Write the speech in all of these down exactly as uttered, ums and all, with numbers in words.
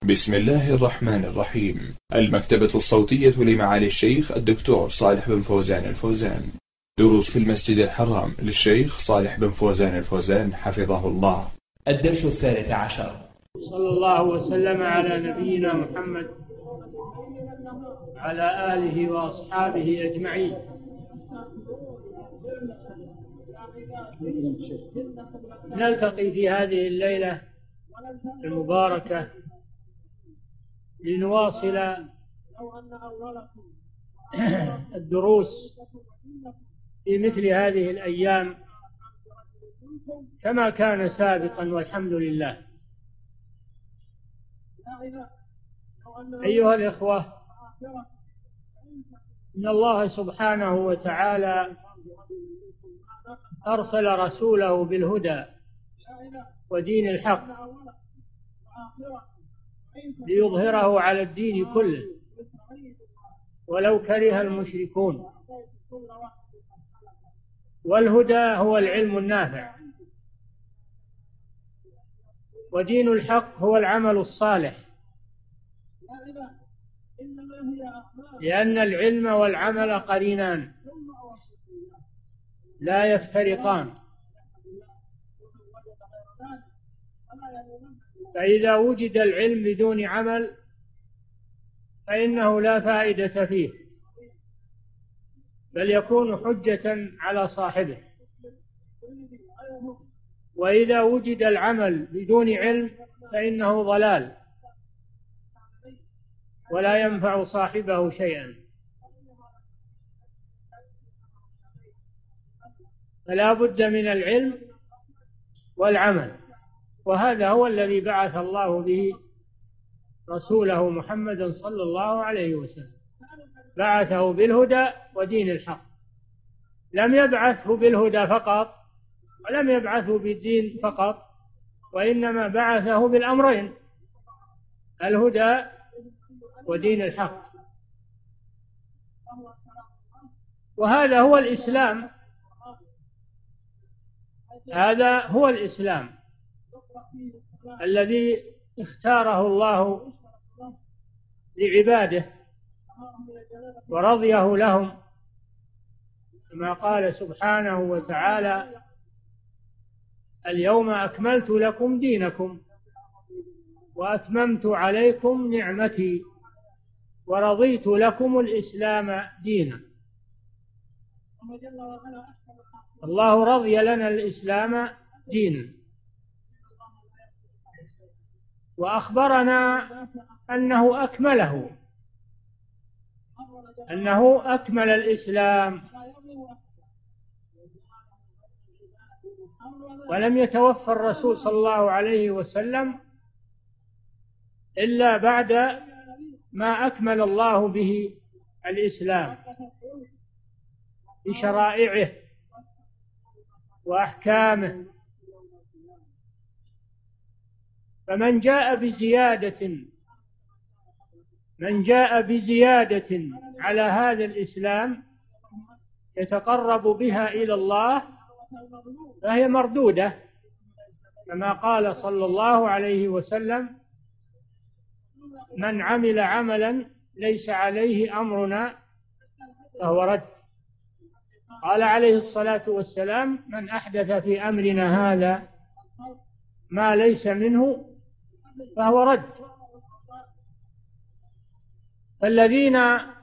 بسم الله الرحمن الرحيم. المكتبة الصوتية لمعالي الشيخ الدكتور صالح بن فوزان الفوزان. دروس في المسجد الحرام للشيخ صالح بن فوزان الفوزان حفظه الله. الدرس الثالث عشر. صلى الله وسلم على نبينا محمد على آله وأصحابه أجمعين. نلتقي في هذه الليلة المباركة لنواصل الدروس في مثل هذه الأيام كما كان سابقا، والحمد لله. أيها الإخوة، إن الله سبحانه وتعالى أرسل رسوله بالهدى ودين الحق ليظهره على الدين كله ولو كره المشركون. والهدى هو العلم النافع، ودين الحق هو العمل الصالح، لأن العلم والعمل قرينان لا يفترقان. فإذا وجد العلم بدون عمل فإنه لا فائدة فيه، بل يكون حجة على صاحبه. وإذا وجد العمل بدون علم فإنه ضلال ولا ينفع صاحبه شيئا. فلا بد من العلم والعمل، وهذا هو الذي بعث الله به رسوله محمدا صلى الله عليه وسلم. بعثه بالهدى ودين الحق، لم يبعثه بالهدى فقط ولم يبعثه بالدين فقط، وإنما بعثه بالأمرين، الهدى ودين الحق. وهذا هو الإسلام، هذا هو الإسلام الذي اختاره الله لعباده ورضيه لهم، كما قال سبحانه وتعالى: اليوم أكملت لكم دينكم وأتممت عليكم نعمتي ورضيت لكم الإسلام دينا. الله رضي لنا الإسلام دينا، وأخبرنا أنه أكمله، أنه أكمل الإسلام، ولم يتوفى الرسول صلى الله عليه وسلم إلا بعد ما أكمل الله به الإسلام بشرائعه وأحكامه. فمن جاء بزيادة من جاء بزيادة على هذا الإسلام يتقرب بها إلى الله فهي مردودة، كما قال صلى الله عليه وسلم: من عمل عملا ليس عليه أمرنا فهو رد. قال عليه الصلاة والسلام: من أحدث في أمرنا هذا ما ليس منه فهو رد. فالذين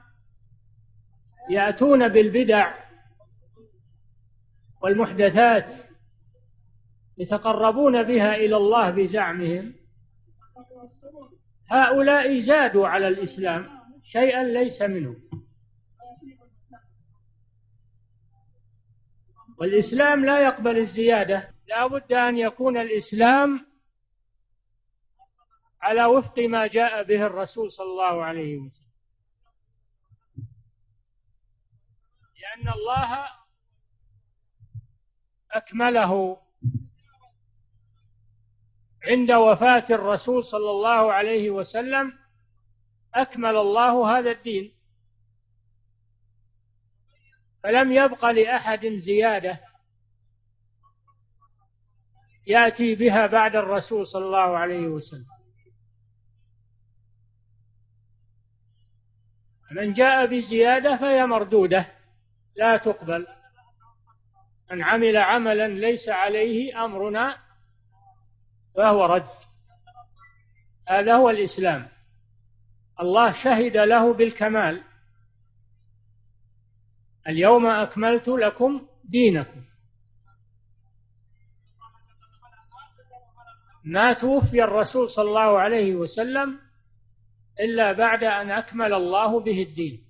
يأتون بالبدع والمحدثات يتقربون بها إلى الله بزعمهم، هؤلاء زادوا على الإسلام شيئا ليس منه. والإسلام لا يقبل الزيادة، لا بد أن يكون الإسلام على وفق ما جاء به الرسول صلى الله عليه وسلم، لأن الله أكمله عند وفاة الرسول صلى الله عليه وسلم. أكمل الله هذا الدين، فلم يبق لأحد زيادة يأتي بها بعد الرسول صلى الله عليه وسلم. من جاء بزيادة فهي مردودة لا تقبل. من عمل عملا ليس عليه أمرنا فهو رد. هذا هو الإسلام. الله شهد له بالكمال: اليوم أكملت لكم دينكم. ما توفي الرسول صلى الله عليه وسلم إلا بعد أن أكمل الله به الدين.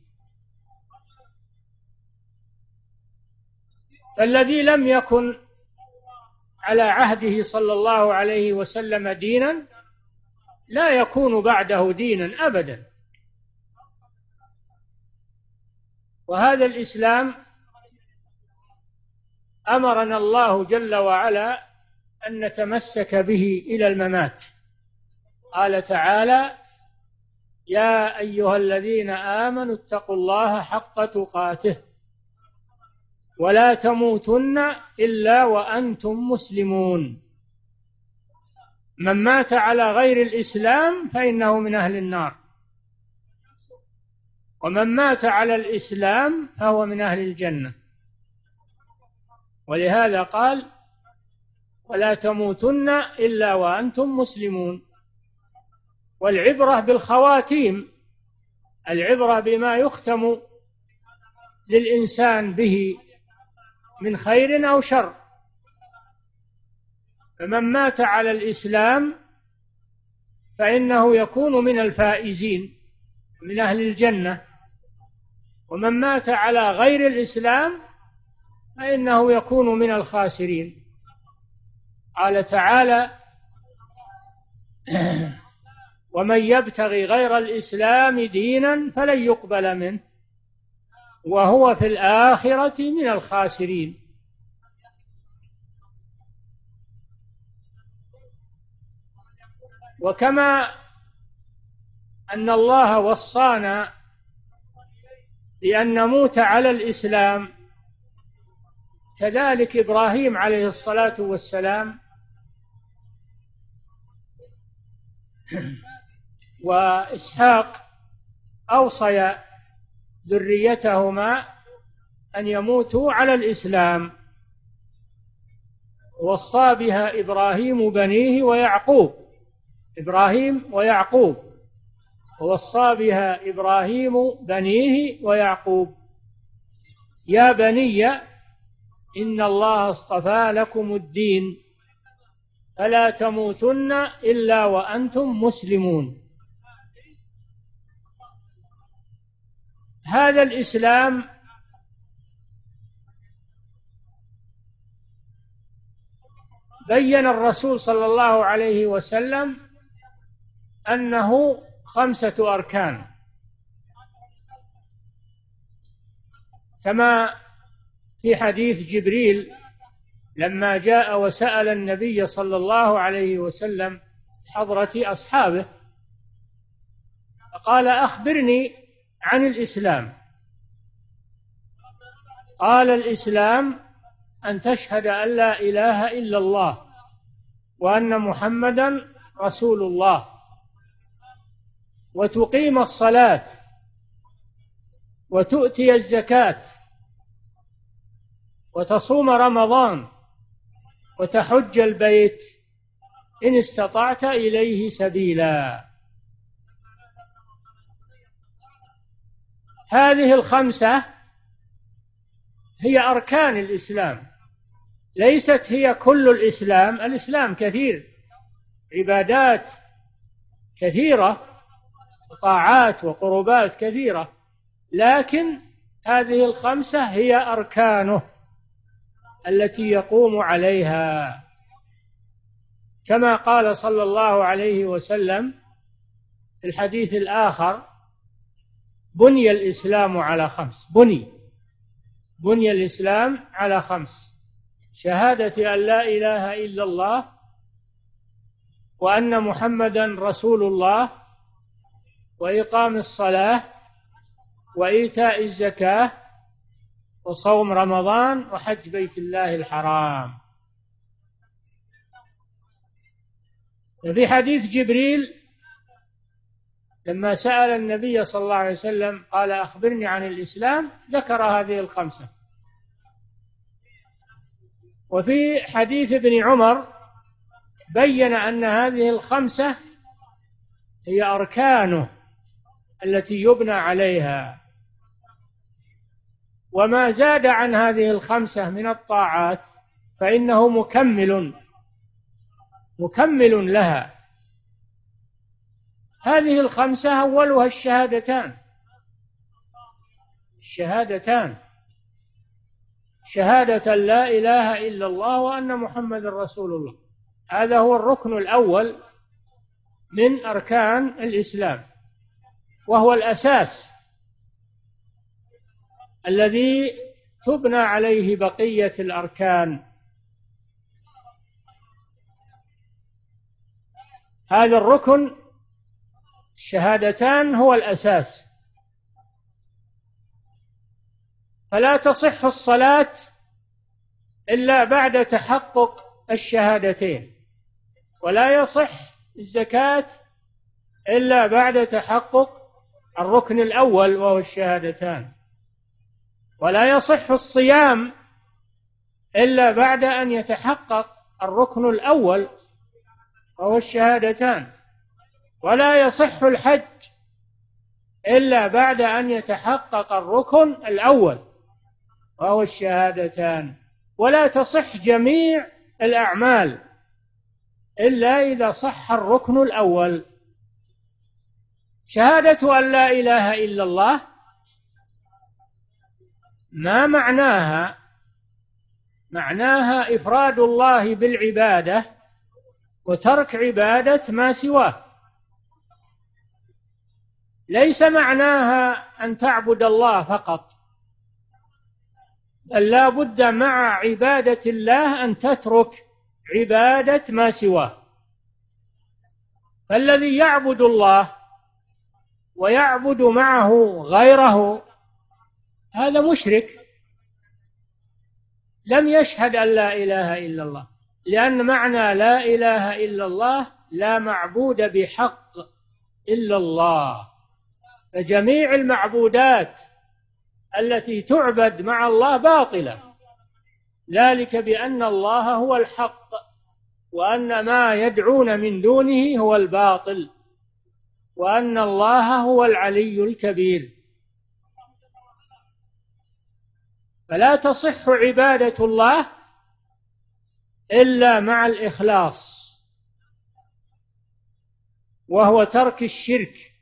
فالذي لم يكن على عهده صلى الله عليه وسلم دينا لا يكون بعده دينا أبدا. وهذا الإسلام أمرنا الله جل وعلا أن نتمسك به إلى الممات. قال تعالى: يا أيها الذين آمنوا اتقوا الله حق تقاته ولا تموتن إلا وأنتم مسلمون. من مات على غير الإسلام فإنه من أهل النار، ومن مات على الإسلام فهو من أهل الجنة. ولهذا قال: ولا تموتن إلا وأنتم مسلمون. والعبرة بالخواتيم، العبرة بما يختم للإنسان به من خير أو شر. فمن مات على الإسلام فإنه يكون من الفائزين من أهل الجنة، ومن مات على غير الإسلام فإنه يكون من الخاسرين. قال تعالى: ومن يبتغي غير الإسلام دينا فلن يقبل منه وهو في الآخرة من الخاسرين. وكما أن الله وصانا بأن نموت على الإسلام، كذلك إبراهيم عليه الصلاة والسلام وإسحاق أوصيا ذريتهما أن يموتوا على الإسلام. وصى بها إبراهيم بنيه ويعقوب، إبراهيم ويعقوب، ووصى بها إبراهيم بنيه ويعقوب: يا بني إن الله اصطفى لكم الدين فلا تموتن إلا وأنتم مسلمون. هذا الإسلام بين الرسول صلى الله عليه وسلم أنه خمسة أركان، كما في حديث جبريل لما جاء وسأل النبي صلى الله عليه وسلم حضرة أصحابه فقال: أخبرني عن الإسلام. قال: الإسلام أن تشهد أن لا إله إلا الله وأن محمدا رسول الله، وتقيم الصلاة، وتؤتي الزكاة، وتصوم رمضان، وتحج البيت إن استطعت إليه سبيلا. هذه الخمسة هي أركان الإسلام، ليست هي كل الإسلام. الإسلام كثير، عبادات كثيرة، طاعات وقربات كثيرة، لكن هذه الخمسة هي أركانه التي يقوم عليها، كما قال صلى الله عليه وسلم في الحديث الآخر: بني الإسلام على خمس. بني بني الإسلام على خمس: شهادة أن لا إله إلا الله وأن محمدا رسول الله، وإقام الصلاة، وإيتاء الزكاة، وصوم رمضان، وحج بيت الله الحرام. في حديث جبريل لما سأل النبي صلى الله عليه وسلم قال أخبرني عن الإسلام، ذكر هذه الخمسة. وفي حديث ابن عمر بين أن هذه الخمسة هي أركانه التي يبنى عليها، وما زاد عن هذه الخمسة من الطاعات فإنه مكمل مكمل لها. هذه الخمسة أولها الشهادتان الشهادتان شهادة لا إله إلا الله وأن محمد رسول الله، هذا هو الركن الأول من أركان الإسلام، وهو الأساس الذي تبنى عليه بقية الأركان. هذا الركن الشهادتان هو الأساس، فلا تصح الصلاة إلا بعد تحقق الشهادتين، ولا يصح الزكاة إلا بعد تحقق الركن الأول وهو الشهادتان، ولا يصح الصيام إلا بعد أن يتحقق الركن الأول وهو الشهادتان، ولا يصح الحج إلا بعد أن يتحقق الركن الأول وهو الشهادتان، ولا تصح جميع الأعمال إلا إذا صح الركن الأول. شهادة أن لا إله إلا الله ما معناها؟ معناها إفراد الله بالعبادة وترك عبادة ما سواه، ليس معناها أن تعبد الله فقط، بل لا بد مع عبادة الله أن تترك عبادة ما سواه. فالذي يعبد الله ويعبد معه غيره هذا مشرك، لم يشهد أن لا إله إلا الله، لأن معنى لا إله إلا الله لا معبود بحق إلا الله، فجميع المعبودات التي تعبد مع الله باطلة، ذلك بأن الله هو الحق وأن ما يدعون من دونه هو الباطل، وأن الله هو العلي الكبير. فلا تصح عبادة الله إلا مع الإخلاص، وهو ترك الشرك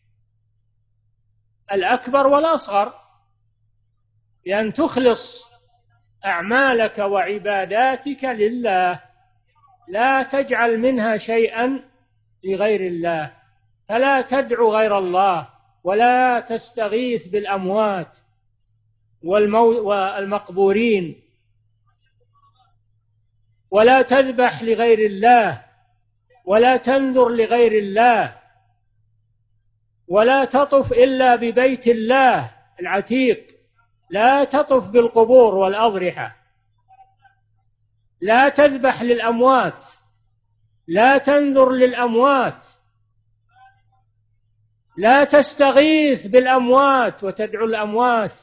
الأكبر والأصغر، بأن تخلص أعمالك وعباداتك لله، لا تجعل منها شيئا لغير الله، فلا تدعو غير الله، ولا تستغيث بالأموات والمقبورين، ولا تذبح لغير الله، ولا تنذر لغير الله، ولا تطف إلا ببيت الله العتيق، لا تطف بالقبور والأضرحة، لا تذبح للأموات، لا تنذر للأموات، لا تستغيث بالأموات وتدعو الأموات.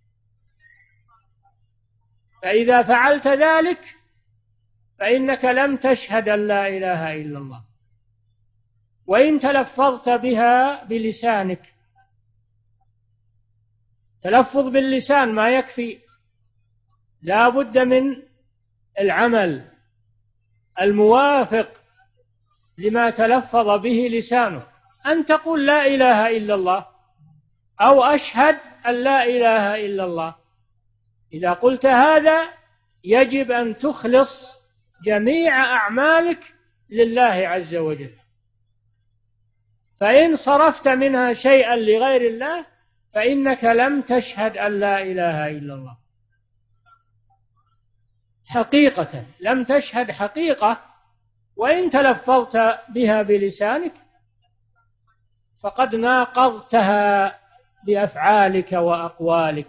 فإذا فعلت ذلك فإنك لم تشهد أن لا إله إلا الله، وإن تلفظت بها بلسانك. تلفظ باللسان ما يكفي، لا بد من العمل الموافق لما تلفظ به لسانه، أن تقول لا إله إلا الله أو أشهد أن لا إله إلا الله. إذا قلت هذا يجب أن تخلص جميع أعمالك لله عز وجل، فإن صرفت منها شيئا لغير الله فإنك لم تشهد أن لا إله إلا الله حقيقة، لم تشهد حقيقة. وإن تلفظت بها بلسانك فقد ناقضتها بأفعالك وأقوالك.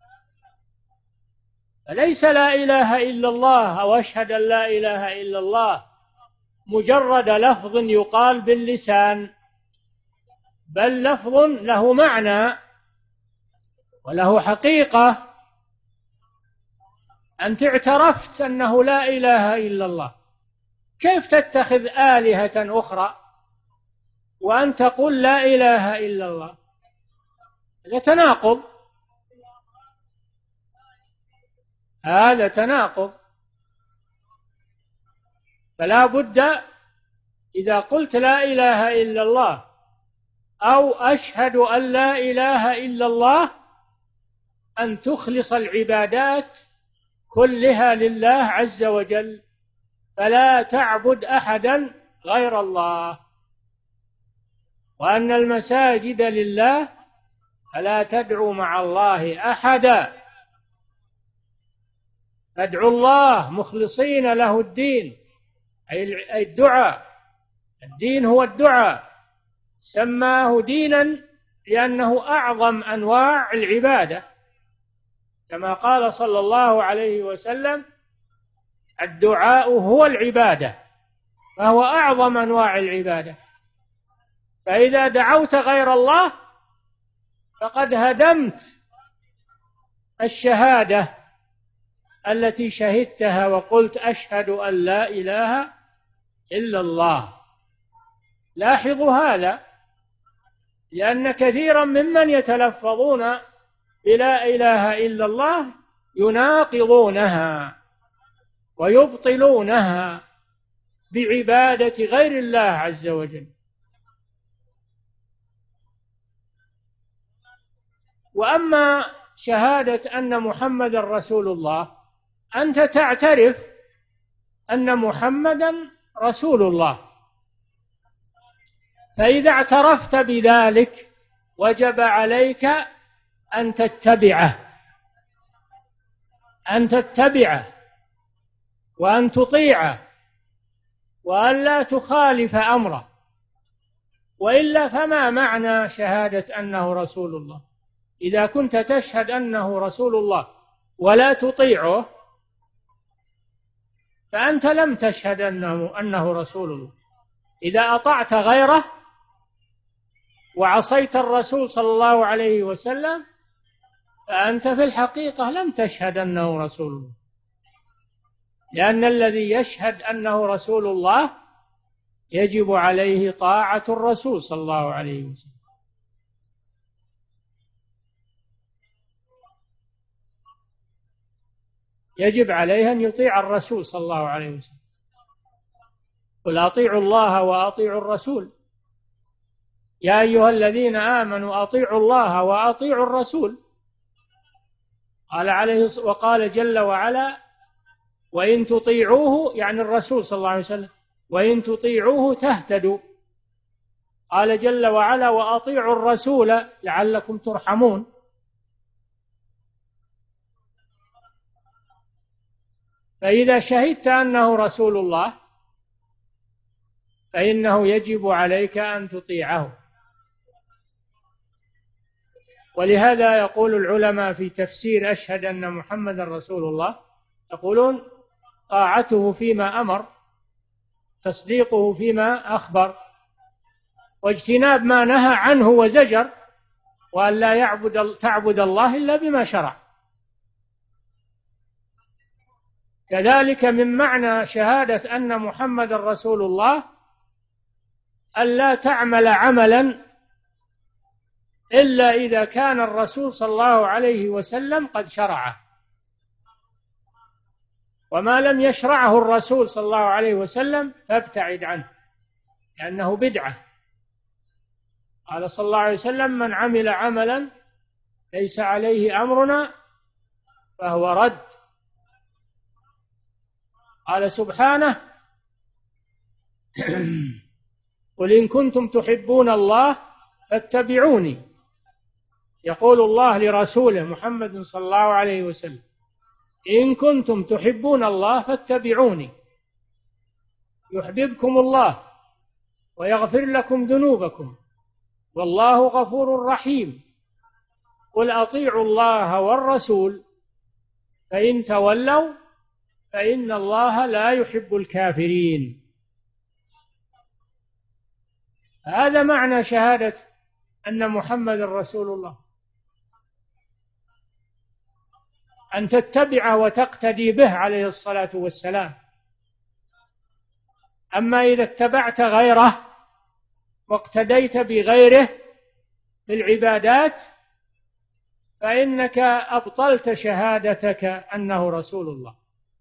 فليس لا إله إلا الله أو أشهد أن لا إله إلا الله مجرد لفظ يقال باللسان، بل لفظ له معنى وله حقيقة. أنت اعترفت أنه لا إله إلا الله، كيف تتخذ آلهة أخرى وأن تقول لا إله إلا الله؟ هذا تناقض، هذا تناقض. فلا بد إذا قلت لا إله إلا الله أو أشهد أن لا إله إلا الله أن تخلص العبادات كلها لله عز وجل، فلا تعبد أحدا غير الله، وأن المساجد لله فلا تدعوا مع الله أحدا، فادعوا الله مخلصين له الدين، أي الدعاء. الدين هو الدعاء، سماه دينا لأنه أعظم أنواع العبادة، كما قال صلى الله عليه وسلم: الدعاء هو العبادة، فهو أعظم أنواع العبادة. فإذا دعوت غير الله فقد هدمت الشهادة التي شهدتها وقلت أشهد أن لا إله إلا الله. لاحظوا هذا، لأن كثيرا ممن يتلفظون بلا إله إلا الله يناقضونها ويبطلونها بعبادة غير الله عز وجل. وأما شهادة أن محمدا رسول الله، أنت تعترف أن محمدا رسول الله، فإذا اعترفت بذلك وجب عليك أن تتبعه، أن تتبعه وأن تطيعه وأن لا تخالف أمره، وإلا فما معنى شهادة أنه رسول الله؟ إذا كنت تشهد أنه رسول الله ولا تطيعه فأنت لم تشهد أنه, أنه رسول الله. إذا أطعت غيره وعصيت الرسول صلى الله عليه وسلم فأنت في الحقيقة لم تشهد أنه رسول الله، لأن الذي يشهد أنه رسول الله يجب عليه طاعة الرسول صلى الله عليه وسلم. يجب عليه أن يطيع الرسول صلى الله عليه وسلم. قل أطيعوا الله وأطيعوا الرسول، يا أيها الذين آمنوا أطيعوا الله وأطيعوا الرسول. قال عليه وقال جل وعلا: وإن تطيعوه، يعني الرسول صلى الله عليه وسلم، وإن تطيعوه تهتدوا. قال جل وعلا: وأطيعوا الرسول لعلكم ترحمون. فإذا شهدت أنه رسول الله فإنه يجب عليك أن تطيعه. ولهذا يقول العلماء في تفسير أشهد أن محمد رسول الله، يقولون: طاعته فيما أمر، تصديقه فيما أخبر، واجتناب ما نهى عنه وزجر، وأن لا يعبد تعبد الله إلا بما شرع. كذلك من معنى شهادة أن محمد رسول الله أن لا تعمل عملا إلا إذا كان الرسول صلى الله عليه وسلم قد شرعه، وما لم يشرعه الرسول صلى الله عليه وسلم فابتعد عنه، لأنه بدعة. قال صلى الله عليه وسلم: من عمل عملا ليس عليه أمرنا فهو رد. قال سبحانه: قل إن كنتم تحبون الله فاتبعوني. يقول الله لرسوله محمد صلى الله عليه وسلم: إن كنتم تحبون الله فاتبعوني يحببكم الله ويغفر لكم ذنوبكم والله غفور رحيم. قل أطيعوا الله والرسول فإن تولوا فإن الله لا يحب الكافرين. هذا معنى شهادة أن محمد رسول الله، أن تتبعه وتقتدي به عليه الصلاة والسلام. أما إذا اتبعت غيره واقتديت بغيره في العبادات فإنك أبطلت شهادتك أنه رسول الله.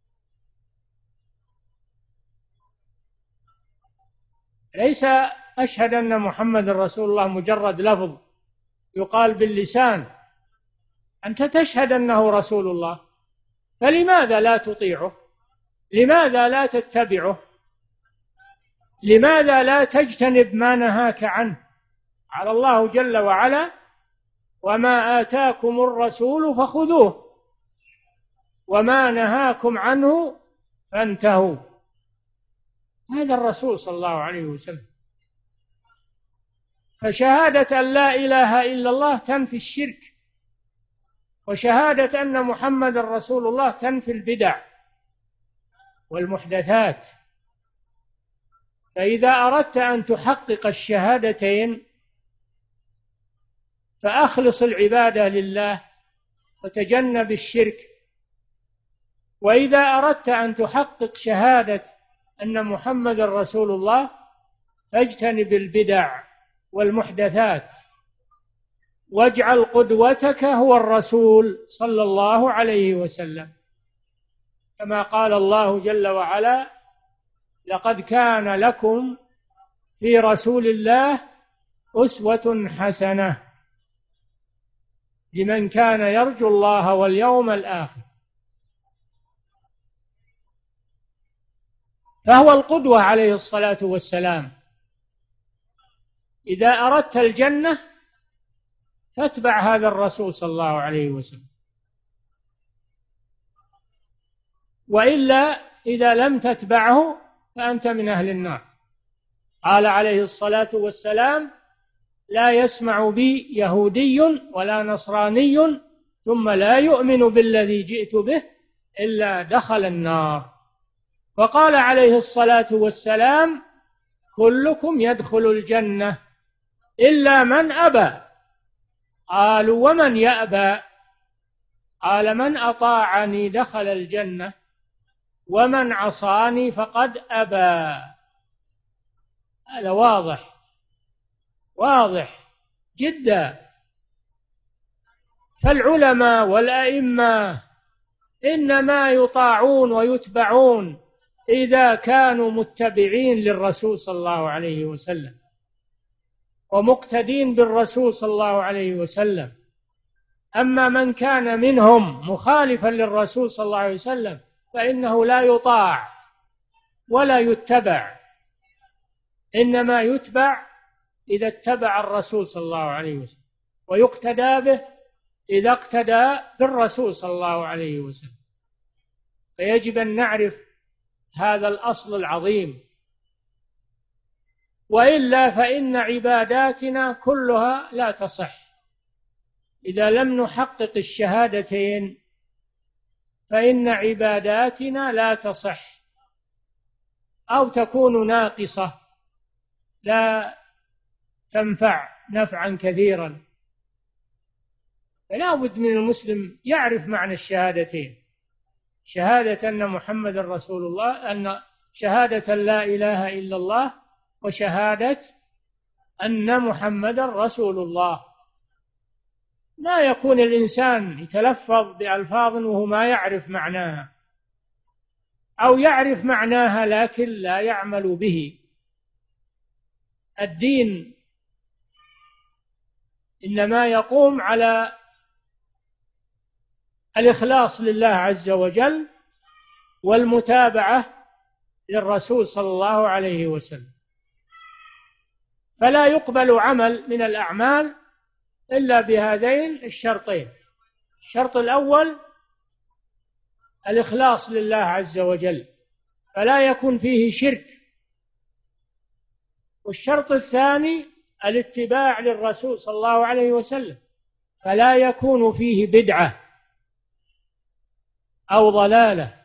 ليس أشهد أن محمد رسول الله مجرد لفظ يقال باللسان، أنت تشهد أنه رسول الله، فلماذا لا تطيعه؟ لماذا لا تتبعه؟ لماذا لا تجتنب ما نهاك عنه؟ قال الله جل وعلا: وما آتاكم الرسول فخذوه وما نهاكم عنه فانتهوا. هذا الرسول صلى الله عليه وسلم. فشهادة أن لا إله إلا الله تنفي الشرك، وشهادة أن محمد رسول الله تنفي البدع والمحدثات. فإذا أردت أن تحقق الشهادتين فأخلص العبادة لله وتجنب الشرك. وإذا أردت أن تحقق شهادة أن محمد رسول الله فاجتنب البدع والمحدثات، واجعل قدوتك هو الرسول صلى الله عليه وسلم، كما قال الله جل وعلا: لقد كان لكم في رسول الله أسوة حسنة لمن كان يرجو الله واليوم الآخر. فهو القدوة عليه الصلاة والسلام. إذا أردت الجنة فاتبع هذا الرسول صلى الله عليه وسلم، وإلا إذا لم تتبعه فأنت من أهل النار. قال عليه الصلاة والسلام: لا يسمع بي يهودي ولا نصراني ثم لا يؤمن بالذي جئت به إلا دخل النار. وقال عليه الصلاة والسلام: كلكم يدخل الجنة إلا من أبى. قالوا: ومن يأبى؟ قال: من أطاعني دخل الجنة ومن عصاني فقد أبى. هذا واضح واضح جدا. فالعلماء والأئمة إنما يطاعون ويتبعون إذا كانوا متبعين للرسول صلى الله عليه وسلم ومقتدين بالرسول صلى الله عليه وسلم. أما من كان منهم مخالفا للرسول صلى الله عليه وسلم فإنه لا يطاع ولا يتبع، إنما يتبع إذا اتبع الرسول صلى الله عليه وسلم، ويقتدى به إذا اقتدى بالرسول صلى الله عليه وسلم. فيجب أن نعرف هذا الأصل العظيم، وإلا فإن عباداتنا كلها لا تصح. إذا لم نحقق الشهادتين فإن عباداتنا لا تصح أو تكون ناقصة لا تنفع نفعا كثيرا. فلا بد من المسلم يعرف معنى الشهادتين: شهادة أن محمد رسول الله، أن شهادة لا إله إلا الله، وشهادة أن محمد رسول الله. لا يكون الإنسان يتلفظ بألفاظ وهو ما يعرف معناها، أو يعرف معناها لكن لا يعمل به. الدين إنما يقوم على الإخلاص لله عز وجل والمتابعة للرسول صلى الله عليه وسلم. فلا يقبل عمل من الأعمال إلا بهذين الشرطين: الشرط الأول الإخلاص لله عز وجل فلا يكون فيه شرك، والشرط الثاني الاتباع للرسول صلى الله عليه وسلم فلا يكون فيه بدعة أو ضلالة.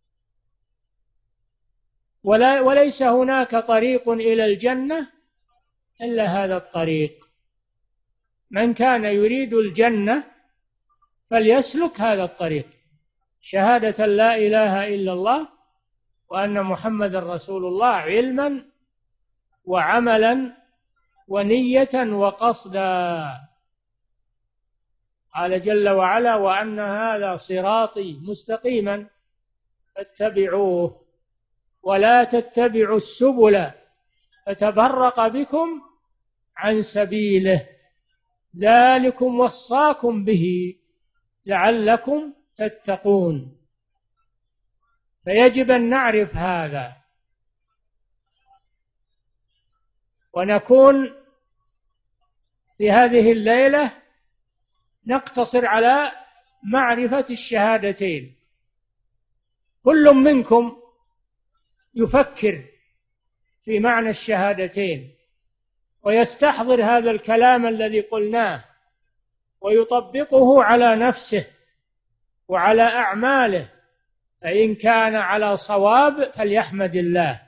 ولا وليس هناك طريق إلى الجنة إلا هذا الطريق. من كان يريد الجنة فليسلك هذا الطريق، شهادة لا إله إلا الله وأن محمد رسول الله، علما وعملا ونية وقصدا. قال جل وعلا: وأن هذا صراطي مستقيما فاتبعوه ولا تتبعوا السبل فتفرق بكم عن سبيله ذلكم وصاكم به لعلكم تتقون. فيجب أن نعرف هذا ونكون في هذه الليلة نقتصر على معرفة الشهادتين. كل منكم يفكر في معنى الشهادتين ويستحضر هذا الكلام الذي قلناه ويطبقه على نفسه وعلى أعماله، فإن كان على صواب فليحمد الله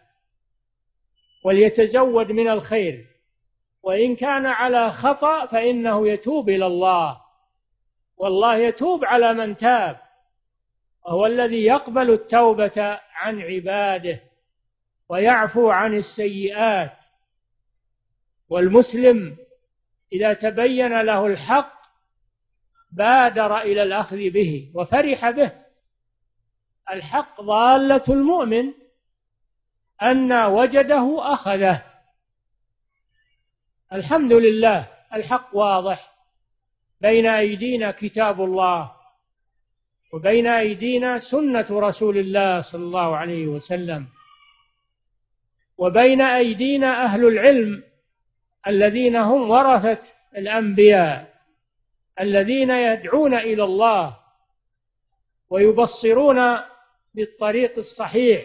وليتزود من الخير، وإن كان على خطأ فإنه يتوب إلى الله، والله يتوب على من تاب، وهو الذي يقبل التوبة عن عباده ويعفو عن السيئات. والمسلم إذا تبين له الحق بادر إلى الأخذ به وفرح به. الحق ضالة المؤمن، أن وجده أخذه. الحمد لله الحق واضح، بين أيدينا كتاب الله وبين أيدينا سنة رسول الله صلى الله عليه وسلم، وبين أيدينا أهل العلم الذين هم ورثة الأنبياء، الذين يدعون إلى الله ويبصرون بالطريق الصحيح.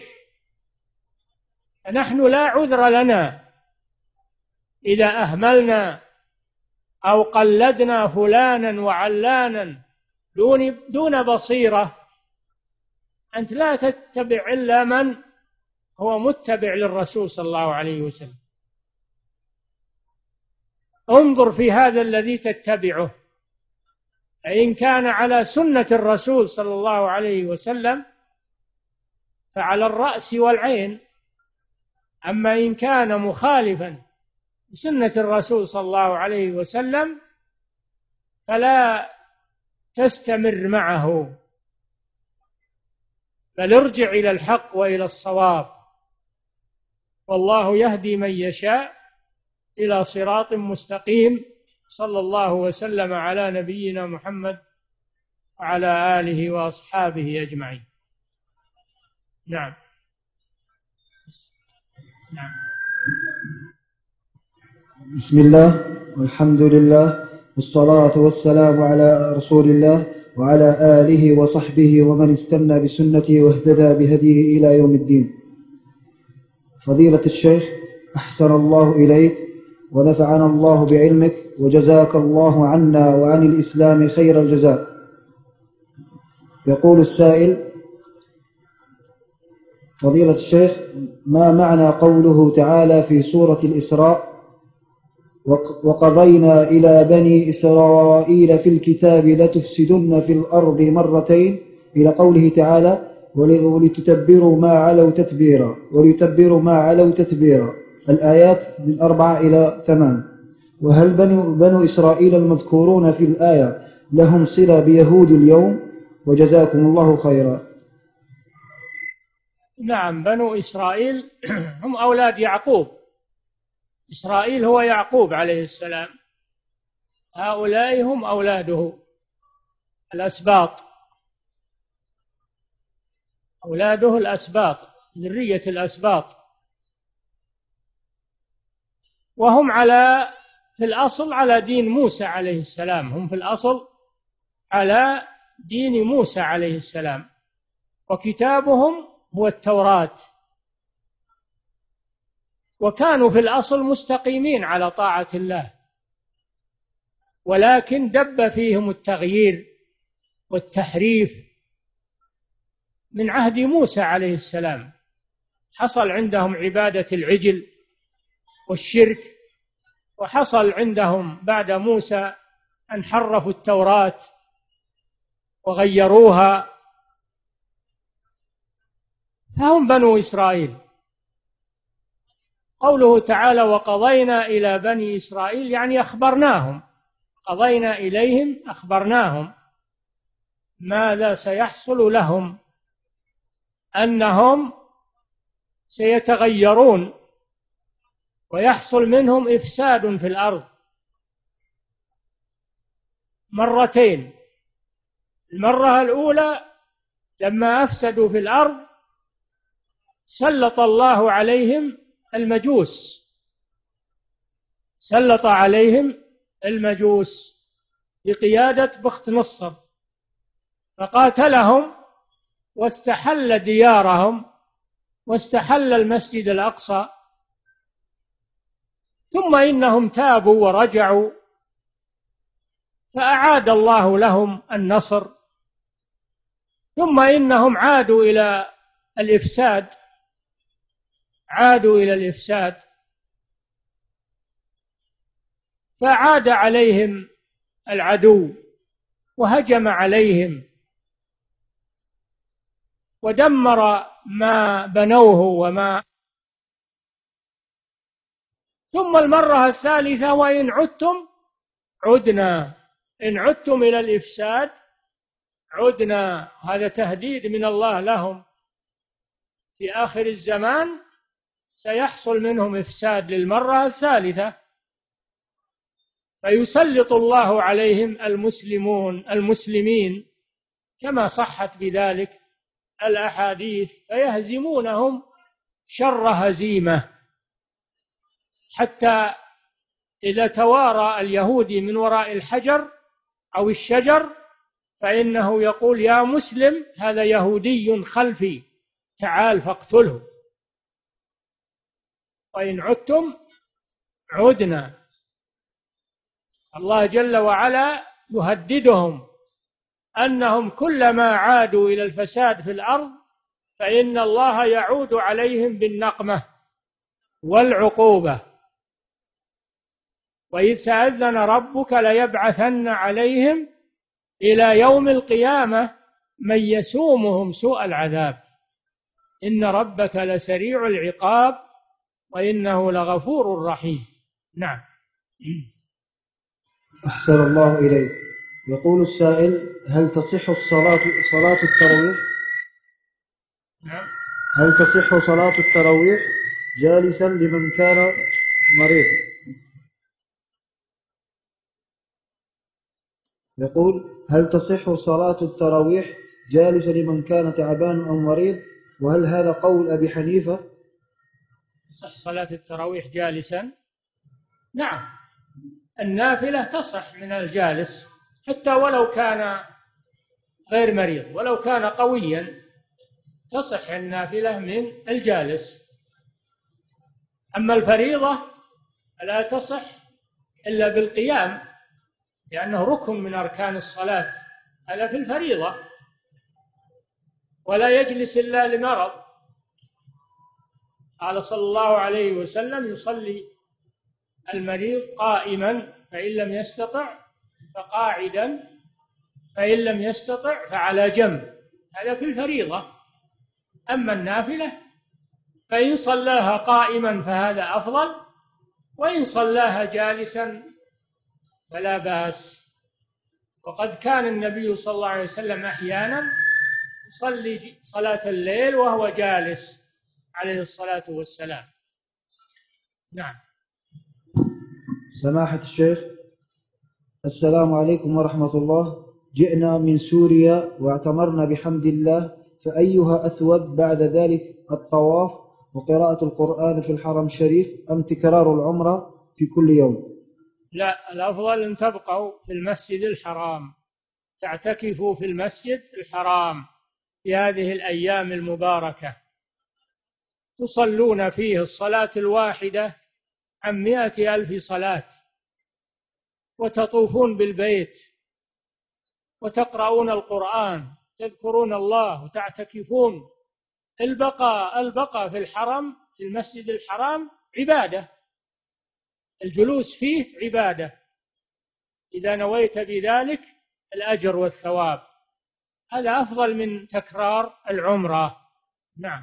فنحن لا عذر لنا إذا أهملنا أو قلدنا فلانا وعلانا دون دون بصيرة. أنت لا تتبع إلا من هو متبع للرسول صلى الله عليه وسلم. انظر في هذا الذي تتبعه، فإن كان على سنة الرسول صلى الله عليه وسلم فعلى الرأس والعين، أما إن كان مخالفا لسنة الرسول صلى الله عليه وسلم فلا تستمر معه، بل ارجع إلى الحق وإلى الصواب، والله يهدي من يشاء إلى صراط مستقيم. صلى الله وسلم على نبينا محمد وعلى آله وأصحابه أجمعين. نعم نعم بسم الله والحمد لله والصلاة والسلام على رسول الله وعلى آله وصحبه ومن استنى بسنته واهتدى بهديه إلى يوم الدين. فضيلة الشيخ، أحسن الله إليك ونفعنا الله بعلمك وجزاك الله عنا وعن الإسلام خير الجزاء. يقول السائل: فضيلة الشيخ، ما معنى قوله تعالى في سورة الإسراء: وقضينا إلى بني إسرائيل في الكتاب لتفسدن في الأرض مرتين، إلى قوله تعالى: ولتتبروا ما علوا تتبيرا وليتبروا ما علوا تتبيرا، الآيات من أربعة إلى ثمان. وهل بنو, بنو إسرائيل المذكورون في الآية لهم صلة بيهود اليوم؟ وجزاكم الله خيرا. نعم، بنو إسرائيل هم أولاد يعقوب. إسرائيل هو يعقوب عليه السلام، هؤلاء هم أولاده الأسباط، أولاده الأسباط، ذرية الأسباط، وهم على في الأصل على دين موسى عليه السلام، هم في الأصل على دين موسى عليه السلام، وكتابهم هو التوراة، وكانوا في الأصل مستقيمين على طاعة الله، ولكن دب فيهم التغيير والتحريف من عهد موسى عليه السلام. حصل عندهم عبادة العجل والشرك، وحصل عندهم بعد موسى أن حرفوا التوراة وغيروها، فهم بنو إسرائيل. قوله تعالى وقضينا إلى بني إسرائيل يعني أخبرناهم، قضينا إليهم أخبرناهم ماذا سيحصل لهم، أنهم سيتغيرون ويحصل منهم إفساد في الأرض مرتين. المرة الأولى لما أفسدوا في الأرض سلط الله عليهم المجوس، سلط عليهم المجوس بقيادة بخت نصر، فقاتلهم واستحل ديارهم واستحل المسجد الأقصى، ثم إنهم تابوا ورجعوا فأعاد الله لهم النصر، ثم إنهم عادوا إلى الإفساد، عادوا إلى الإفساد فعاد عليهم العدو وهجم عليهم ودمر ما بنوه وما. ثم المرة الثالثة وإن عدتم عدنا، إن عدتم إلى الإفساد عدنا. هذا تهديد من الله لهم، في آخر الزمان سيحصل منهم إفساد للمرة الثالثة، فيسلط الله عليهم المسلمون المسلمين كما صحت بذلك الأحاديث، فيهزمونهم شر هزيمة، حتى إذا توارى اليهودي من وراء الحجر أو الشجر فإنه يقول يا مسلم هذا يهودي خلفي تعال فاقتله، وإن عدتم عدنا. الله جل وعلا يهددهم أنهم كلما عادوا إلى الفساد في الأرض فإن الله يعود عليهم بالنقمة والعقوبة، وإذ تأذن ربك ليبعثن عليهم إلى يوم القيامة من يسومهم سوء العذاب إن ربك لسريع العقاب وإنه لغفور رحيم. نعم. أحسن الله إليك. يقول السائل هل تصح الصلاة صلاة التراويح نعم. هل تصح صلاة التراويح جالسا لمن كان مريض؟ يقول هل تصح صلاة التراويح جالسا لمن كان تعبان أو مريض، وهل هذا قول أبي حنيفة؟ تصح صلاة التراويح جالسا؟ نعم، النافلة تصح من الجالس حتى ولو كان غير مريض، ولو كان قويا تصح النافلة من الجالس. أما الفريضة لا تصح إلا بالقيام، لأنه ركن من أركان الصلاة، هذا في الفريضة، ولا يجلس إلا لمرض. قال صلى الله عليه وسلم يصلي المريض قائما فإن لم يستطع فقاعدا فإن لم يستطع فعلى جنب، هذا في الفريضة. أما النافلة فإن صلاها قائما فهذا أفضل، وإن صلاها جالسا فلا بأس. وقد كان النبي صلى الله عليه وسلم أحيانا يصلي صلاة الليل وهو جالس عليه الصلاة والسلام. نعم. سماحة الشيخ، السلام عليكم ورحمة الله. جئنا من سوريا واعتمرنا بحمد الله، فأيها أثوب بعد ذلك، الطواف وقراءة القرآن في الحرم الشريف أم تكرار العمرة في كل يوم؟ لا، الأفضل أن تبقوا في المسجد الحرام، تعتكفوا في المسجد الحرام في هذه الأيام المباركة، تصلون فيه الصلاة الواحدة عن مائة ألف صلاة، وتطوفون بالبيت وتقرؤون القرآن، تذكرون الله وتعتكفون. البقاء البقاء في الحرم في المسجد الحرام عبادة، الجلوس فيه عبادة، إذا نويت بذلك الأجر والثواب، هذا أفضل من تكرار العمرة. نعم.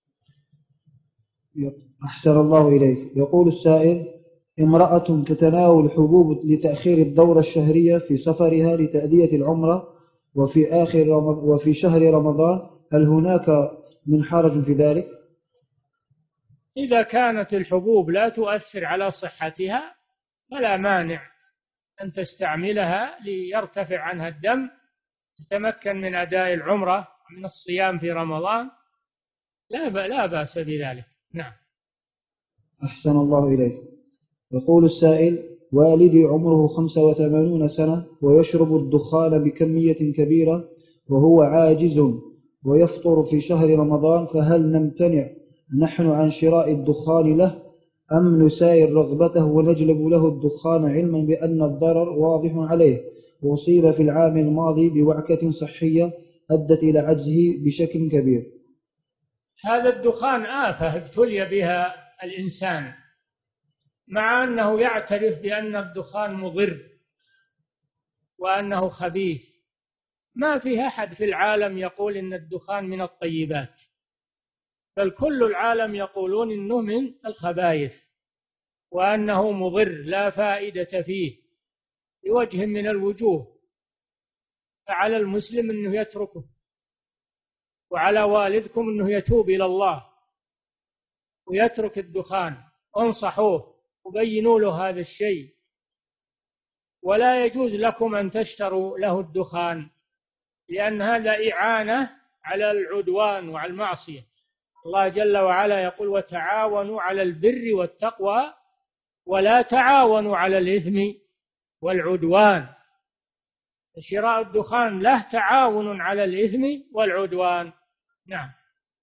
أحسن الله إليك. يقول السائل: امرأة تتناول حبوب لتأخير الدورة الشهرية في سفرها لتأدية العمرة وفي آخر رمض... وفي شهر رمضان، هل هناك من حرج في ذلك؟ إذا كانت الحبوب لا تؤثر على صحتها فلا مانع أن تستعملها ليرتفع عنها الدم، تتمكن من أداء العمرة من الصيام في رمضان، لا لا بأس بذلك. نعم. أحسن الله إليك. يقول السائل: والدي عمره خمسة وثمانون سنة ويشرب الدخان بكمية كبيرة وهو عاجز ويفطر في شهر رمضان، فهل نمتنع نحن عن شراء الدخان له أم نساير رغبته ونجلب له الدخان علما بأن الضرر واضح عليه، وأصيب في العام الماضي بوعكة صحية أدت إلى عجزه بشكل كبير؟ هذا الدخان آفة ابتلي بها الإنسان، مع أنه يعترف بأن الدخان مضر وأنه خبيث. ما في أحد في العالم يقول إن الدخان من الطيبات، بل كل العالم يقولون إنه من الخبائث وأنه مضر لا فائدة فيه بوجه من الوجوه، فعلى المسلم أنه يتركه، وعلى والدكم أنه يتوب إلى الله ويترك الدخان، وانصحوه وبينوا له هذا الشيء. ولا يجوز لكم أن تشتروا له الدخان، لأن هذا إعانة على العدوان وعلى المعصية. الله جل وعلا يقول: وتعاونوا على البر والتقوى ولا تعاونوا على الإثم والعدوان. شراء الدخان له تعاون على الإثم والعدوان. نعم.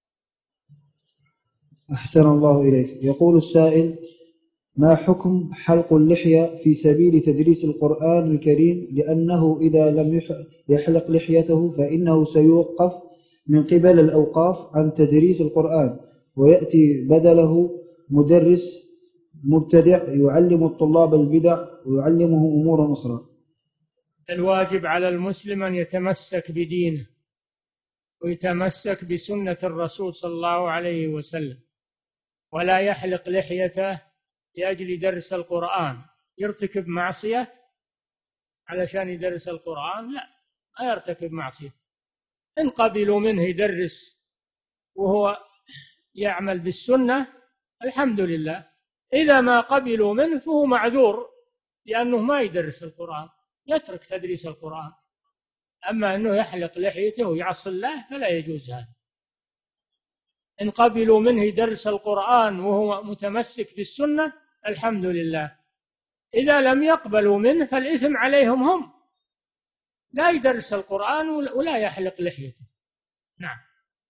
أحسن الله إليك. يقول السائل: ما حكم حلق اللحية في سبيل تدريس القرآن الكريم، لأنه إذا لم يحلق لحيته فإنه سيوقف من قبل الأوقاف عن تدريس القرآن، ويأتي بدله مدرس مبتدع يعلم الطلاب البدع ويعلمهم أمورا أخرى؟ الواجب على المسلم أن يتمسك بدينه ويتمسك بسنة الرسول صلى الله عليه وسلم، ولا يحلق لحيته لأجل درس القرآن. يرتكب معصية علشان يدرس القرآن؟ لا، ما يرتكب معصية. إن قبلوا منه يدرس وهو يعمل بالسنة الحمد لله، إذا ما قبلوا منه فهو معذور لأنه ما يدرس القرآن، يترك تدريس القرآن. أما أنه يحلق لحيته ويعصي الله فلا يجوز هذا. إن قبلوا منه يدرس القرآن وهو متمسك بالسنة الحمد لله. إذا لم يقبلوا منه فالإثم عليهم هم، لا يدرس القرآن ولا يحلق لحيته. نعم.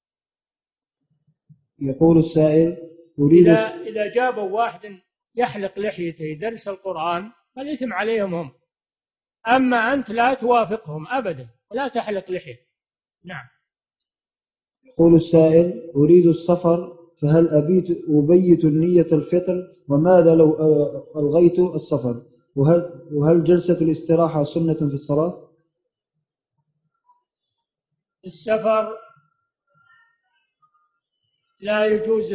يقول السائل: أريد إذا, إذا جابوا واحد يحلق لحيته يدرس القرآن فالإثم عليهم هم، أما أنت لا توافقهم أبدا ولا تحلق لحية. نعم. يقول السائل: أريد السفر، فهل أبيت أبيت النية الفطر، وماذا لو ألغيت السفر، وهل, وهل جلسة الاستراحة سنة في الصلاة؟ السفر لا يجوز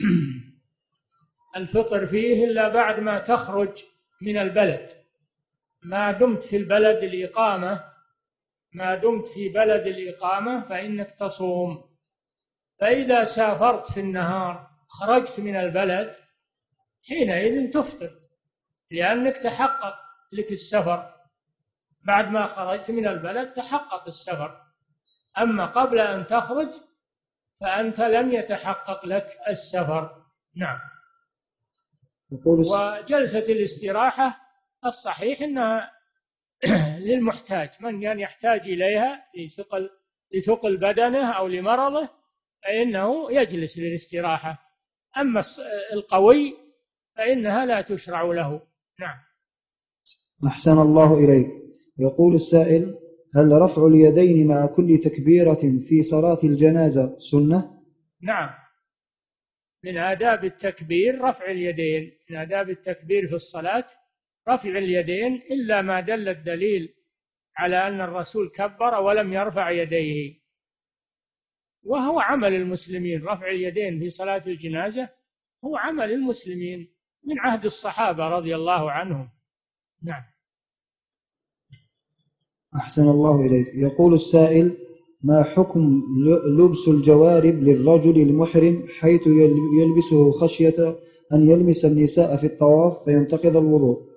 الفطر فيه إلا بعد ما تخرج من البلد. ما دمت في البلد الإقامة ما دمت في بلد الإقامة فإنك تصوم. فإذا سافرت في النهار خرجت من البلد حينئذ تفطر، لأنك تحقق لك السفر. بعد ما خرجت من البلد تحقق السفر، أما قبل أن تخرج فأنت لم يتحقق لك السفر. نعم. وجلسة الاستراحة الصحيح أنها للمحتاج، من يعني يحتاج إليها لثقل, لثقل بدنه أو لمرضه فإنه يجلس للاستراحة. أما القوي فإنها لا تشرع له. نعم. أحسن الله إليك. يقول السائل: هل رفع اليدين مع كل تكبيرة في صلاة الجنازة سنة؟ نعم، من آداب التكبير رفع اليدين، من آداب التكبير في الصلاة رفع اليدين إلا ما دل الدليل على أن الرسول كبر ولم يرفع يديه، وهو عمل المسلمين. رفع اليدين في صلاة الجنازة هو عمل المسلمين من عهد الصحابة رضي الله عنهم. نعم. أحسن الله إليك. يقول السائل: ما حكم لبس الجوارب للرجل المحرم حيث يلبسه خشية أن يلمس النساء في الطواف فينتقض الوضوء؟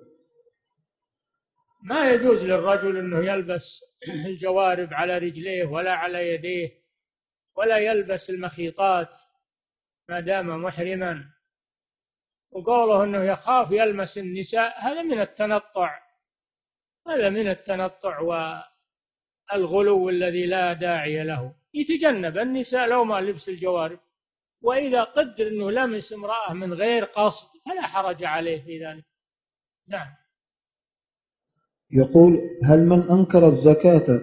ما يجوز للرجل أنه يلبس الجوارب على رجليه ولا على يديه، ولا يلبس المخيطات ما دام محرما. وقوله أنه يخاف يلمس النساء هذا من التنطع، هذا من التنطع والغلو الذي لا داعي له. يتجنب النساء لو ما لبس الجوارب، وإذا قدر أنه لمس امرأة من غير قصد فلا حرج عليه في ذلك. نعم. يقول: هل من أنكر الزكاة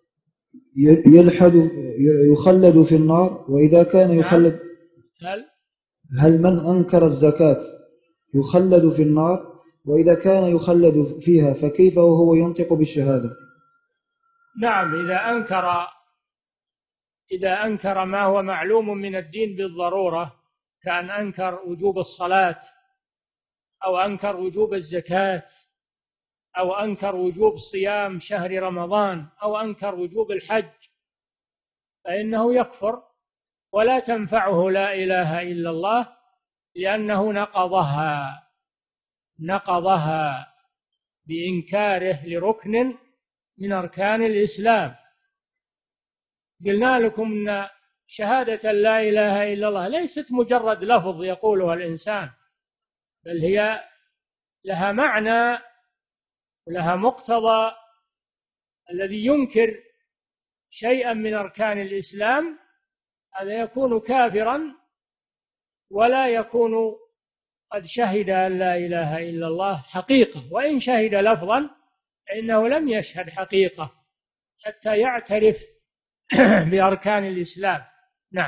يلحد يخلد في النار؟ وإذا كان يخلد هل هل من أنكر الزكاة يخلد في النار؟ وإذا كان يخلد فيها فكيف وهو ينطق بالشهادة؟ نعم، إذا أنكر إذا أنكر ما هو معلوم من الدين بالضرورة، كأن أنكر وجوب الصلاة، أو أنكر وجوب الزكاة، أو أنكر وجوب صيام شهر رمضان، أو أنكر وجوب الحج، فإنه يكفر ولا تنفعه لا إله إلا الله، لأنه نقضها نقضها بإنكاره لركن من أركان الإسلام. قلنا لكم أن شهادة لا إله إلا الله ليست مجرد لفظ يقولها الإنسان، بل هي لها معنى ولها مقتضى. الذي ينكر شيئا من أركان الإسلام هذا يكون كافرا، ولا يكون قد شهد أن لا إله إلا الله حقيقة، وإن شهد لفظا فإنه لم يشهد حقيقة حتى يعترف بأركان الإسلام. نعم.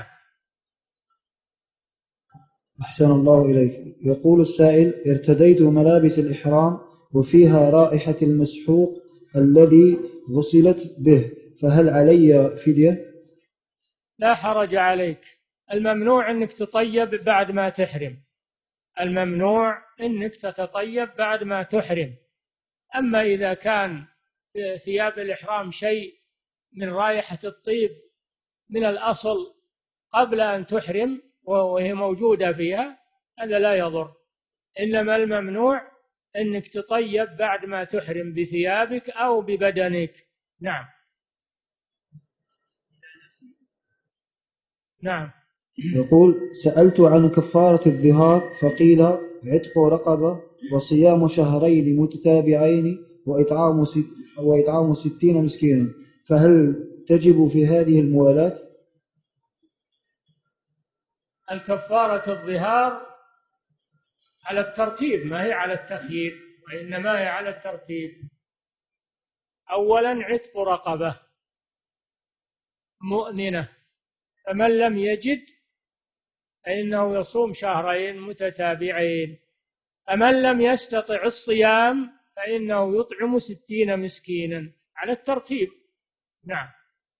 أحسن الله إليك. يقول السائل: ارتديت ملابس الإحرام وفيها رائحة المسحوق الذي غسلت به، فهل علي فدية؟ لا حرج عليك. الممنوع أنك تطيب بعد ما تحرم، الممنوع أنك تتطيب بعد ما تحرم. أما إذا كان في ثياب الإحرام شيء من رائحة الطيب من الأصل قبل أن تحرم وهي موجودة فيها، هذا لا يضر. إنما الممنوع أنك تطيب بعد ما تحرم بثيابك أو ببدنك. نعم. نعم. يقول: سألت عن كفارة الظهار فقيل عتق رقبة وصيام شهرين متتابعين وإطعام, ست وإطعام ستين مسكينا، فهل تجب في هذه الموالاة؟ الكفارة الظهار على الترتيب، ما هي على التخيير، وإنما هي على الترتيب. أولا عتق رقبة مؤمنة، فمن لم يجد فإنه يصوم شهرين متتابعين، فمن لم يستطع الصيام فإنه يطعم ستين مسكينا على الترتيب. نعم.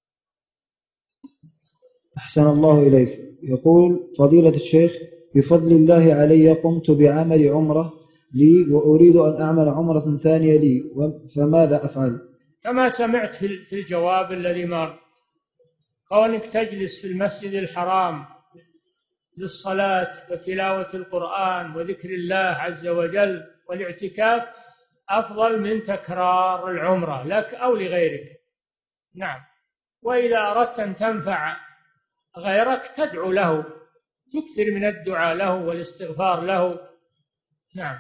أحسن الله إليك. يقول: فضيلة الشيخ، بفضل الله علي قمت بعمل عمرة لي وأريد أن أعمل عمرة ثانية لي، فماذا أفعل؟ كما سمعت في الجواب الذي مر، كونك تجلس في المسجد الحرام للصلاة وتلاوة القرآن وذكر الله عز وجل والاعتكاف أفضل من تكرار العمرة لك أو لغيرك. نعم. وإذا أردت أن تنفع غيرك تدعو له، تكثر من الدعاء له والاستغفار له. نعم.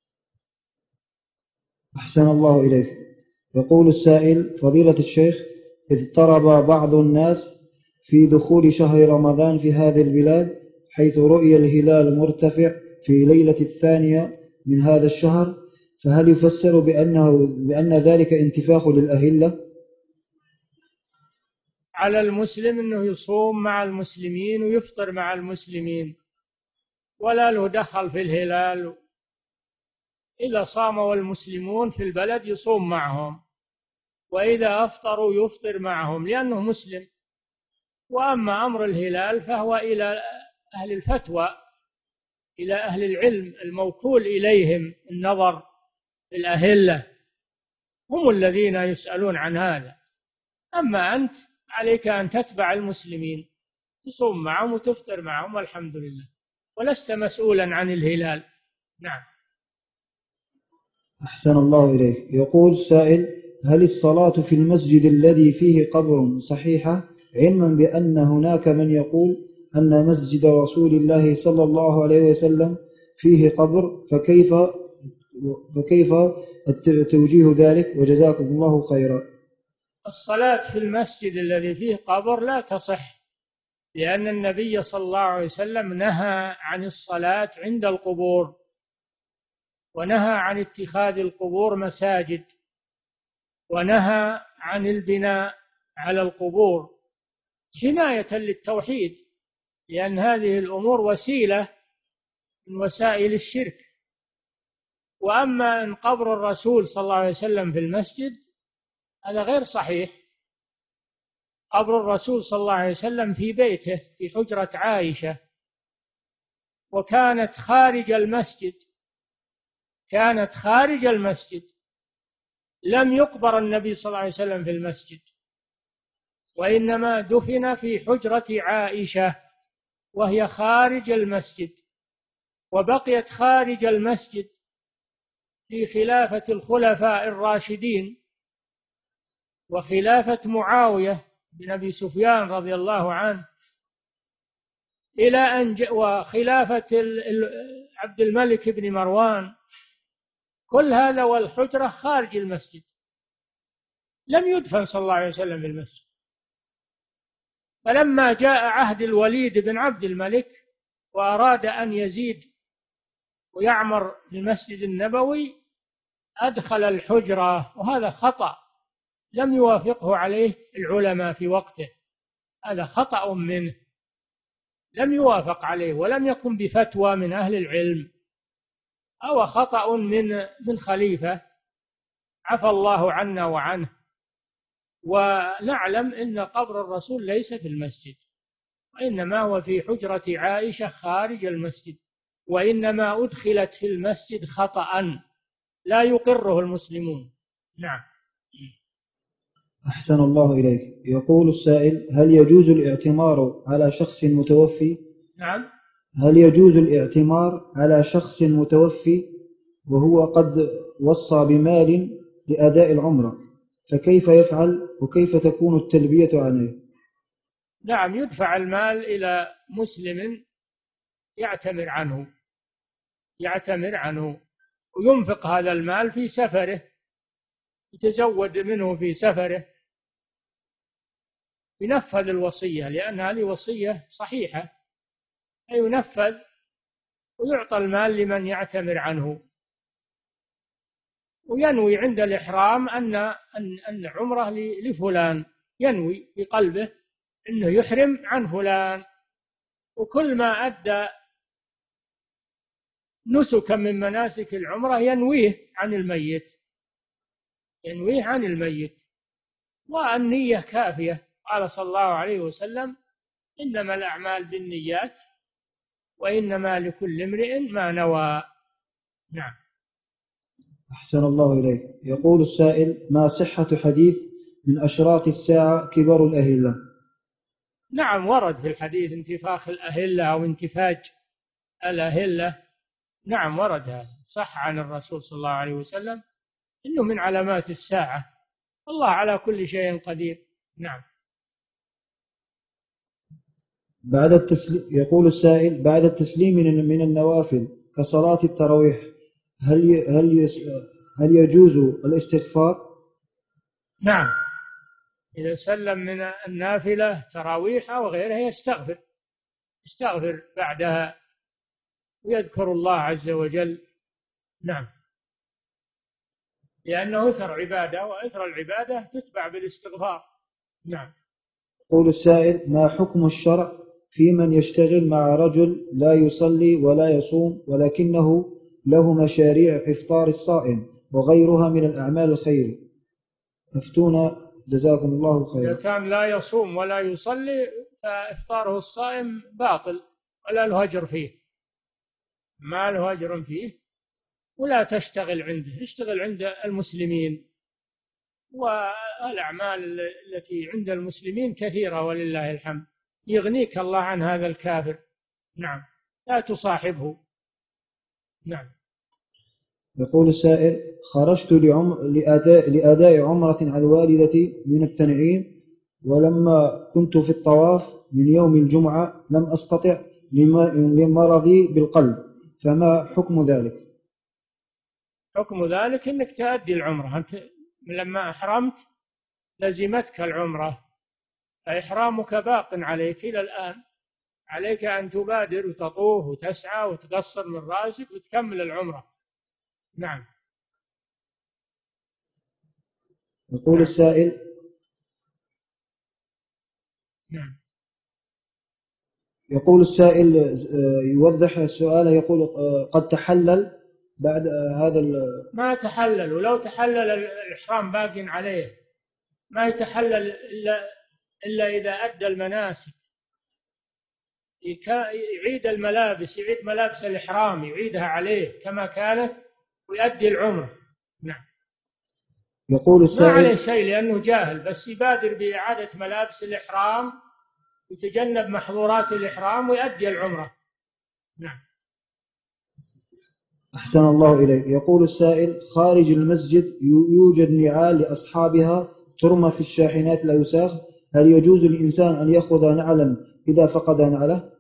أحسن الله إليك. يقول السائل: فضيلة الشيخ، اضطرب بعض الناس في دخول شهر رمضان في هذه البلاد، حيث رؤي الهلال مرتفع في ليلة الثانية من هذا الشهر، فهل يفسر بأنه بأن ذلك انتفاخ للأهلة؟ على المسلم أنه يصوم مع المسلمين ويفطر مع المسلمين، ولا له دخل في الهلال. إذا صاموا المسلمون في البلد يصوم معهم، وإذا أفطروا يفطر معهم لأنه مسلم. وأما أمر الهلال فهو إلى أهل الفتوى، إلى أهل العلم الموكول إليهم النظر في الأهلة، هم الذين يسألون عن هذا. أما أنت عليك أن تتبع المسلمين، تصوم معهم وتفطر معهم والحمد لله، ولست مسؤولا عن الهلال. نعم. أحسن الله إليك. يقول السائل: هل الصلاة في المسجد الذي فيه قبر صحيحة، علما بأن هناك من يقول أن مسجد رسول الله صلى الله عليه وسلم فيه قبر، فكيف فكيف توجيه ذلك؟ وجزاكم الله خيرا. الصلاة في المسجد الذي فيه قبر لا تصح، لأن النبي صلى الله عليه وسلم نهى عن الصلاة عند القبور، ونهى عن اتخاذ القبور مساجد، ونهى عن البناء على القبور حماية للتوحيد، لأن هذه الأمور وسيلة من وسائل الشرك. وأما أن قبر الرسول صلى الله عليه وسلم في المسجد هذا غير صحيح. قبر الرسول صلى الله عليه وسلم في بيته في حجرة عائشة، وكانت خارج المسجد، كانت خارج المسجد، لم يقبر النبي صلى الله عليه وسلم في المسجد، وإنما دفن في حجرة عائشة وهي خارج المسجد، وبقيت خارج المسجد في خلافة الخلفاء الراشدين وخلافة معاوية بن أبي سفيان رضي الله عنه إلى أن جاء، وخلافة عبد الملك بن مروان، كل هذا والحجرة خارج المسجد، لم يدفن صلى الله عليه وسلم في المسجد. فلما جاء عهد الوليد بن عبد الملك وأراد أن يزيد ويعمر المسجد النبوي أدخل الحجرة، وهذا خطأ لم يوافقه عليه العلماء في وقته، هذا خطأ منه لم يوافق عليه ولم يكن بفتوى من أهل العلم، أو خطأ من من خليفة عفى الله عنا وعنه. ونعلم أن قبر الرسول ليس في المسجد، وإنما هو في حجرة عائشة خارج المسجد، وإنما أدخلت في المسجد خطأ لا يقره المسلمون. نعم. أحسن الله إليك. يقول السائل: هل يجوز الاعتمار على شخص متوفي؟ نعم. هل يجوز الاعتمار على شخص متوفي وهو قد وصى بمال لأداء العمرة، فكيف يفعل وكيف تكون التلبية عليه؟ نعم، يدفع المال إلى مسلم يعتمر عنه يعتمر عنه وينفق هذا المال في سفره، يتزود منه في سفره، ينفذ الوصية، لأن هذه وصية صحيحة، أي ينفذ ويعطى المال لمن يعتمر عنه، وينوي عند الإحرام أن أن أن عمره لفلان، ينوي في قلبه أنه يحرم عن فلان، وكل ما أدى نسكا من مناسك العمرة ينويه عن الميت ينويه عن الميت والنية كافية. قال صلى الله عليه وسلم: إنما الأعمال بالنيات وإنما لكل امرئ ما نوى. نعم. أحسن الله إليك. يقول السائل: ما صحة حديث من أشراط الساعة كبر الأهلة؟ نعم، ورد في الحديث انتفاخ الأهلة أو انتفاج الأهلة، نعم ورد هذا، صح عن الرسول صلى الله عليه وسلم إنه من علامات الساعة، الله على كل شيء قدير. نعم. بعد التسليم يقول السائل: بعد التسليم من النوافل كصلاة التراويح هل هل هل يجوز الاستغفار؟ نعم، إذا سلم من النافلة تراويح أو غيرها يستغفر يستغفر بعدها ويذكر الله عز وجل. نعم، لأنه إثر عبادة، وإثر العبادة تتبع بالاستغفار. نعم. يقول السائل: ما حكم الشرع في من يشتغل مع رجل لا يصلي ولا يصوم ولكنه له مشاريع في إفطار الصائم وغيرها من الأعمال الخير، أفتونا جزاكم الله إذا خيرا. كان لا يصوم ولا يصلي فإفطاره الصائم باطل ولا له أجر فيه، ما له أجر فيه. ولا تشتغل عنده، اشتغل عند المسلمين، والأعمال التي عند المسلمين كثيرة ولله الحمد، يغنيك الله عن هذا الكافر. نعم، لا تصاحبه. نعم. يقول السائل: خرجت لعم... لأداء... لأداء عمرة على والدتي من التنعيم، ولما كنت في الطواف من يوم الجمعة لم أستطع لم... لمرضي بالقلب، فما حكم ذلك؟ حكم ذلك أنك تؤدي العمرة. أنت لما أحرمت لزمتك العمرة، فإحرامك باق عليك إلى الآن، عليك أن تبادر وتطوف وتسعى وتقصر من رأسك وتكمل العمرة. نعم. يقول نعم. السائل: نعم. يقول السائل يوضح السؤال، يقول: قد تحلل بعد هذا ال... ما تحلل، ولو تحلل الإحرام باق عليه، ما يتحلل إلا, إلا إذا أدى المناسك، يعيد الملابس، يعيد ملابس الإحرام، يعيدها عليه كما كانت ويؤدي العمرة. نعم. يقول ما عليه السائل: شيء لأنه جاهل، بس يبادر بإعادة ملابس الإحرام، يتجنب محظورات الإحرام ويؤدي العمرة. نعم. أحسن الله إليك. يقول السائل: خارج المسجد يوجد نعال لأصحابها ترمى في الشاحنات الأوساخ، هل يجوز للإنسان أن يأخذ نعلا إذا فقد نعله؟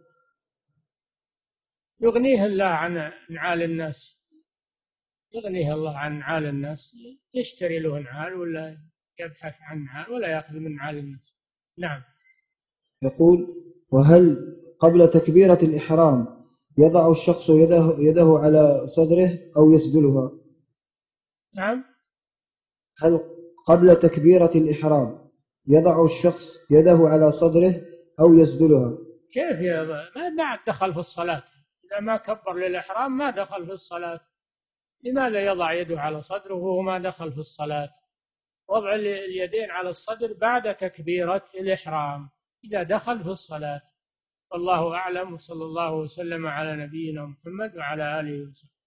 يغنيه الله عن نعال الناس، يغنيه الله عن نعال الناس، يشتري له نعال ولا يبحث عن نعال ولا يأخذ من نعال الناس. نعم. يقول: وهل قبل تكبيرة الإحرام يضع الشخص يده, يده على صدره أو يسدلها؟ نعم. هل قبل تكبيرة الإحرام يضع الشخص يده على صدره أو يسدلها؟ كيف يا ما بعد دخل في الصلاة؟ إذا ما كبر للإحرام ما دخل في الصلاة، لماذا يضع يده على صدره وهو ما دخل في الصلاة؟ وضع اليدين على الصدر بعد تكبيرة الإحرام إذا دخل في الصلاة. والله أعلم، وصلى الله وسلم على نبينا محمد وعلى آله وسلم.